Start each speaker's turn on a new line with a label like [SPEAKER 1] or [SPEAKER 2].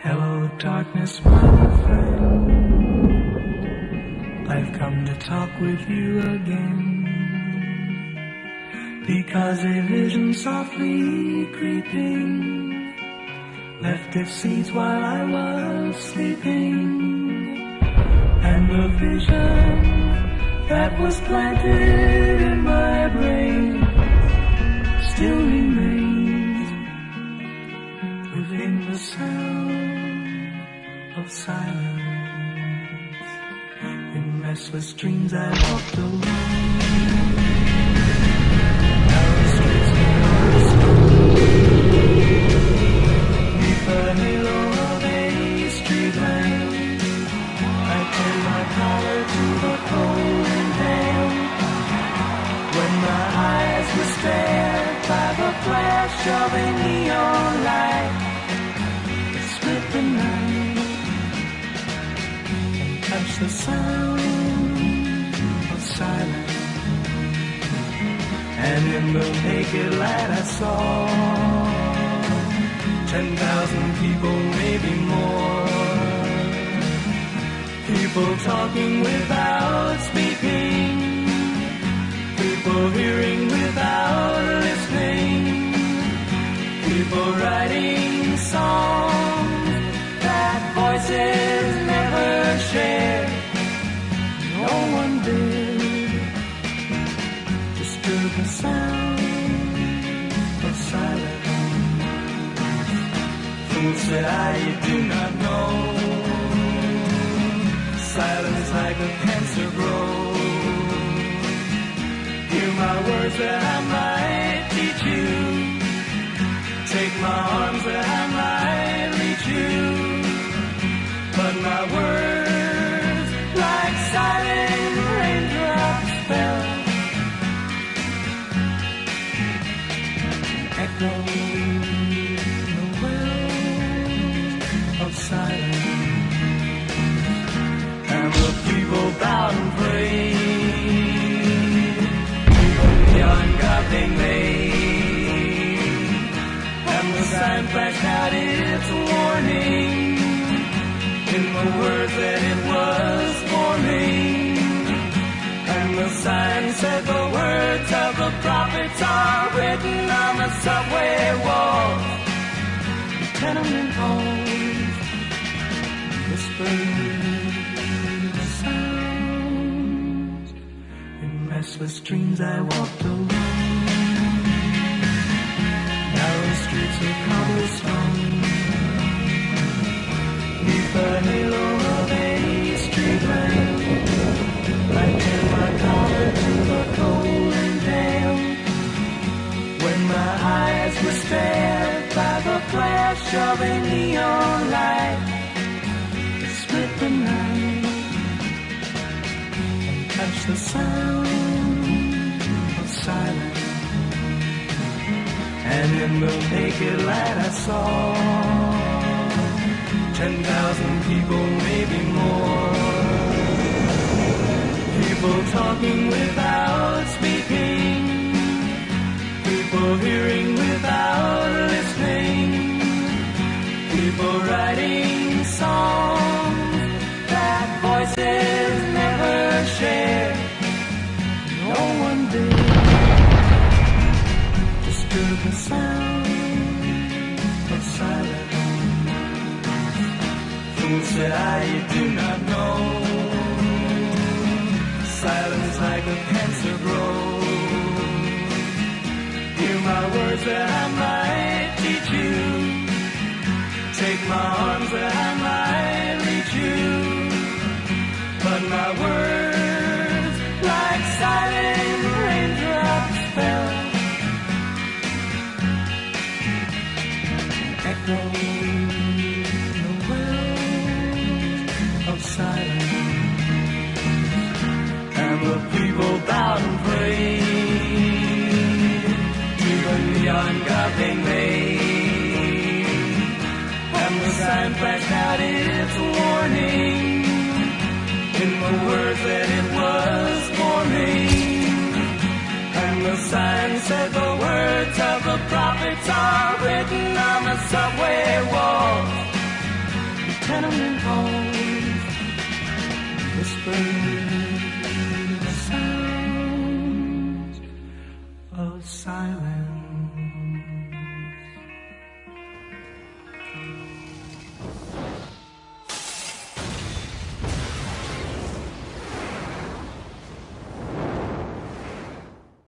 [SPEAKER 1] Hello, darkness, my friend. I've come to talk with you again, because a vision softly creeping left its seeds while I was sleeping, and the vision that was planted in my brain still remains within the sound of silence. In restless dreams I walked alone, narrow streets of cobblestone, beneath the halo of a street lamp. I turned my collar to the cold and damp, when my eyes were stared by the flash of a neon light that split the night and touched the sound of silence. And in the naked light I saw 10,000 people, maybe more, people talking without speaking, people hearing without listening, people writing songs that voices never shared. No one did disturb the sound of silence. Fool, said I, you do not know, silence like a cancer grows. Hear my words that I might teach you, take my arms that I might reach you, but my words like silent raindrops fell, echoing the well of silence. And the people bowed and prayed to the neon god they made, and the sign flashed out its warning in the words that it was forming. And the sign said the words of the prophets are written on the subway walls, the tenement halls, whispering the sounds. In restless dreams I walked alone, narrow streets of cobblestone, beneath the halo of a street lamp. I turned my collar to the cold and damp, when my eyes were stared by the flash of a neon light that split the night and touched the sound of silence. And in the naked light I saw 10,000 people, maybe more, people talking without speaking, people hearing without listening, people writing songs that voices never shared. No one did disturb the sound of silence. Fool, said I, you do not know, silence like a cancer grows. Hear my words that I might teach you, take my arms that I might reach you, but my words like silent raindrops fell, echoing the well of silence. And the people bowed and prayed to the neon god they made, and the sign flashed out its warning in the words that it was forming. And the sign said the words of the prophets are written on the subway walls, tenement halls, whispering the sounds of silence.